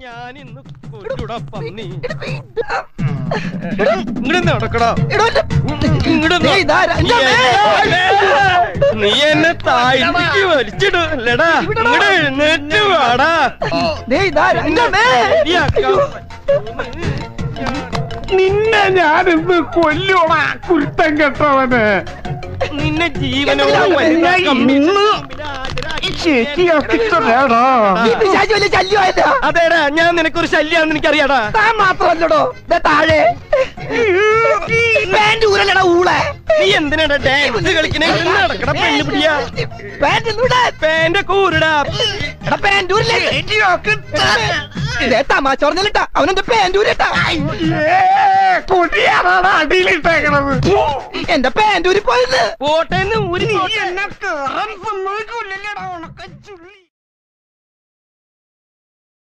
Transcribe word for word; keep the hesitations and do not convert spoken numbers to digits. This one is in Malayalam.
ഞാൻ ഇന്ന് കൊല്ലൂടാ പന്നി. ഇങ്ങോട്ട് നടക്കടാ. നീ എന്നെ താഴ്ത്തിക്ക് വലിച്ചിടൂല്ലടാ. ഇങ്ങോട്ട് എഴുന്നേറ്റ് വാടാ. നിന്നെ ഞാനിന്ന് കൊല്ലൂടാ കുരുത്തം കെട്ടവന്. നിന്നെ ജീവനോട് അതേടാ, ഞാൻ നിനക്കൊരു ശല്യാന്ന് എനിക്കറിയാടാ. മാത്രല്ലടോ താഴെ നീ എന്തിനാടാ ഡാൻസ് കളിക്കണേ? നടക്കട പെണ്ണ് പിടിയാ. പാന്റെ കൂരടാ. തമാശ പറഞ്ഞിട്ടാ അവനെന്റെ പാൻറ്റൂരിട്ടാ. കൊടിയാണാണ് അടിയിലിട്ടേക്കണത്. എന്റെ പാൻറ്റൂരി പോയത് പോട്ടേന്ന് ഊരി എന്നെ കേറാൻ സമ്മതിക്കൂല്ലല്ലേടാ ഉണക്ക ചുള്ളി.